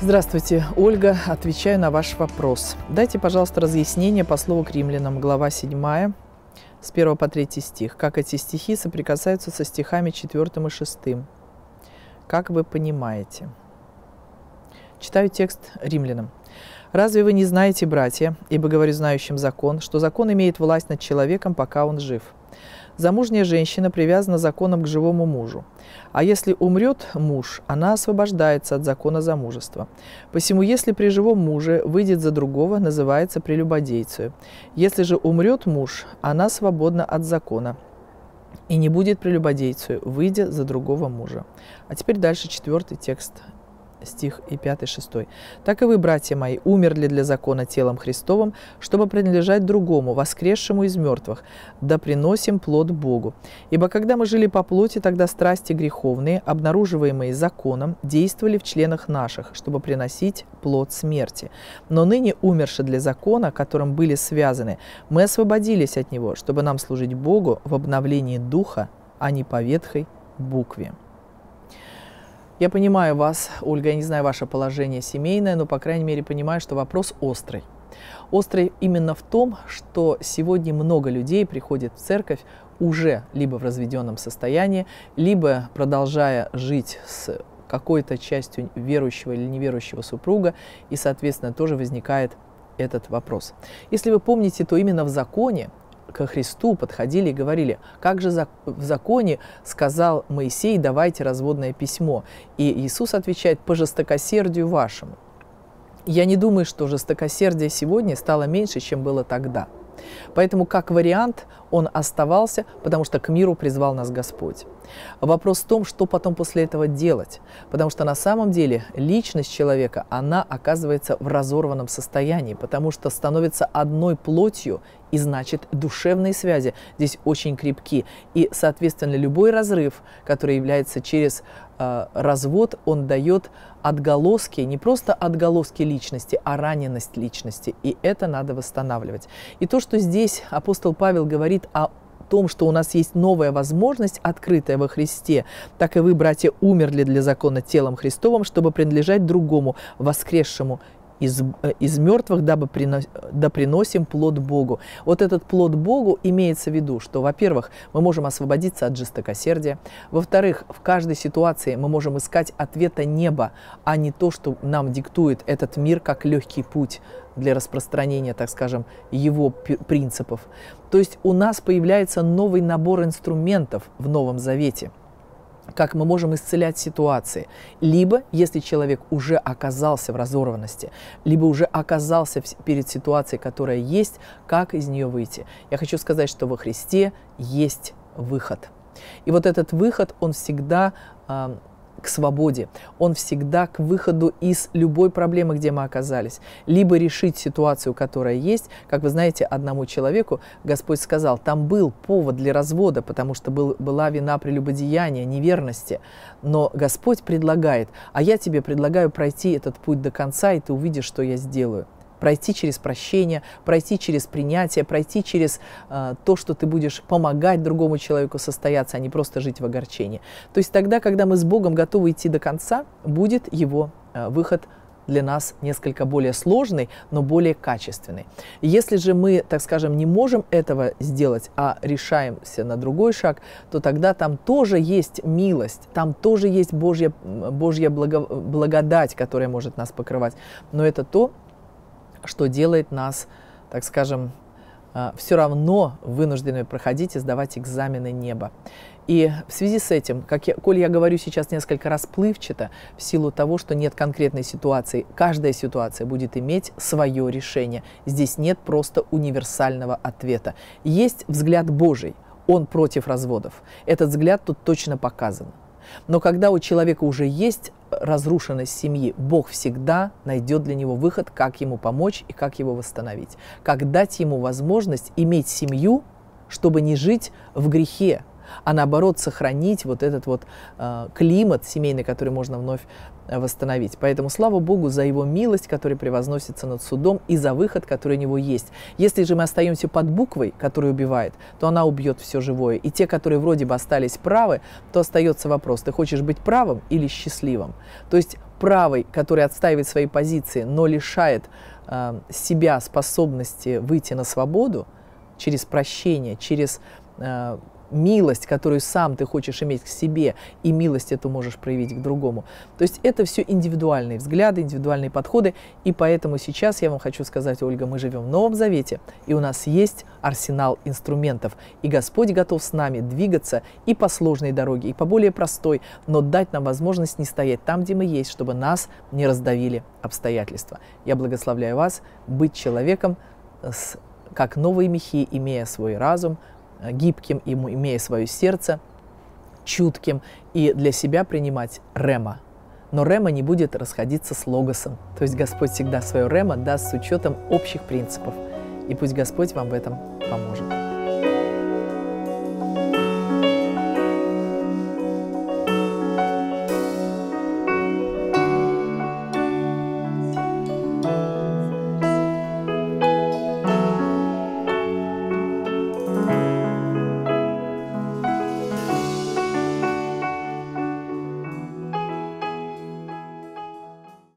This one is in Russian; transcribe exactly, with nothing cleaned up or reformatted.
Здравствуйте, Ольга. Отвечаю на ваш вопрос. Дайте, пожалуйста, разъяснение по слову к римлянам, глава седьмая, с первого по третий стих. Как эти стихи соприкасаются со стихами четвёртым и шестым? Как вы понимаете? Читаю текст римлянам. «Разве вы не знаете, братья, ибо говорю знающим закон, что закон имеет власть над человеком, пока он жив? Замужняя женщина привязана законом к живому мужу. А если умрет муж, она освобождается от закона замужества. Посему, если при живом муже выйдет за другого, называется прелюбодейцей. Если же умрет муж, она свободна от закона и не будет прелюбодейцей, выйдя за другого мужа». А теперь дальше четвертый текст, стих и пятый, шестой. «Так и вы, братья мои, умерли для закона телом Христовым, чтобы принадлежать другому, воскресшему из мертвых, да приносим плод Богу. Ибо когда мы жили по плоти, тогда страсти греховные, обнаруживаемые законом, действовали в членах наших, чтобы приносить плод смерти. Но ныне, умерши для закона, которым были связаны, мы освободились от него, чтобы нам служить Богу в обновлении духа, а не по ветхой букве». Я понимаю вас, Ольга, я не знаю ваше положение семейное, но, по крайней мере, понимаю, что вопрос острый. Острый именно в том, что сегодня много людей приходят в церковь уже либо в разведенном состоянии, либо продолжая жить с какой-то частью верующего или неверующего супруга, и, соответственно, тоже возникает этот вопрос. Если вы помните, то именно в законе ко Христу подходили и говорили: как же в законе сказал Моисей, давайте разводное письмо. И Иисус отвечает: по жестокосердию вашему. Я не думаю, что жестокосердие сегодня стало меньше, чем было тогда. Поэтому, как вариант, он оставался, потому что к миру призвал нас Господь. Вопрос в том, что потом после этого делать. Потому что на самом деле личность человека, она оказывается в разорванном состоянии, потому что становится одной плотью, и значит душевные связи здесь очень крепки. И, соответственно, любой разрыв, который является через э, развод, он дает отголоски, не просто отголоски личности, а раненость личности. И это надо восстанавливать. И то, что здесь апостол Павел говорит о том, что у нас есть новая возможность, открытая во Христе, так и вы, братья, умерли для закона телом Христовым, чтобы принадлежать другому, воскресшему из, из мертвых, дабы принос, да приносим плод Богу. Вот этот плод Богу имеется в виду, что, во-первых, мы можем освободиться от жестокосердия, во-вторых, в каждой ситуации мы можем искать ответа неба, а не то, что нам диктует этот мир как легкий путь для распространения, так скажем, его принципов. То есть у нас появляется новый набор инструментов в Новом Завете, как мы можем исцелять ситуации. Либо, если человек уже оказался в разорванности, либо уже оказался перед ситуацией, которая есть, как из нее выйти. Я хочу сказать, что во Христе есть выход. И вот этот выход, он всегда э, к свободе, он всегда к выходу из любой проблемы, где мы оказались. Либо решить ситуацию, которая есть. Как вы знаете, одному человеку Господь сказал, там был повод для развода, потому что был, была вина прелюбодеяния, неверности. Но Господь предлагает, а я тебе предлагаю пройти этот путь до конца, и ты увидишь, что я сделаю. Пройти через прощение, пройти через принятие, пройти через э, то, что ты будешь помогать другому человеку состояться, а не просто жить в огорчении. То есть тогда, когда мы с Богом готовы идти до конца, будет его э, выход для нас несколько более сложный, но более качественный. Если же мы, так скажем, не можем этого сделать, а решаемся на другой шаг, то тогда там тоже есть милость, там тоже есть Божья, Божья благо, благодать, которая может нас покрывать. Но это то, что делает нас, так скажем, все равно вынуждены проходить и сдавать экзамены неба. И в связи с этим, как я, коль я говорю сейчас несколько расплывчато, в силу того, что нет конкретной ситуации, каждая ситуация будет иметь свое решение. Здесь нет просто универсального ответа. Есть взгляд Божий, он против разводов. Этот взгляд тут точно показан. Но когда у человека уже есть разрушенность семьи, Бог всегда найдет для него выход, как ему помочь и как его восстановить. Как дать ему возможность иметь семью, чтобы не жить в грехе, а наоборот сохранить вот этот вот э, климат семейный, который можно вновь э, восстановить. Поэтому слава Богу за Его милость, которая превозносится над судом, и за выход, который у Него есть. Если же мы остаемся под буквой, которая убивает, то она убьет все живое. И те, которые вроде бы остались правы, то остается вопрос, ты хочешь быть правым или счастливым? То есть правый, который отстаивает свои позиции, но лишает э, себя способности выйти на свободу через прощение, через э, милость, которую сам ты хочешь иметь к себе, и милость эту можешь проявить к другому. То есть это все индивидуальные взгляды, индивидуальные подходы, и поэтому сейчас я вам хочу сказать, Ольга, мы живем в Новом Завете, и у нас есть арсенал инструментов, и Господь готов с нами двигаться и по сложной дороге, и по более простой, но дать нам возможность не стоять там, где мы есть, чтобы нас не раздавили обстоятельства. Я благословляю вас быть человеком, с, как новый Михей, имея свой разум, гибким, имея свое сердце, чутким, и для себя принимать рема. Но рема не будет расходиться с логосом. То есть Господь всегда свое рема даст с учетом общих принципов. И пусть Господь вам в этом поможет.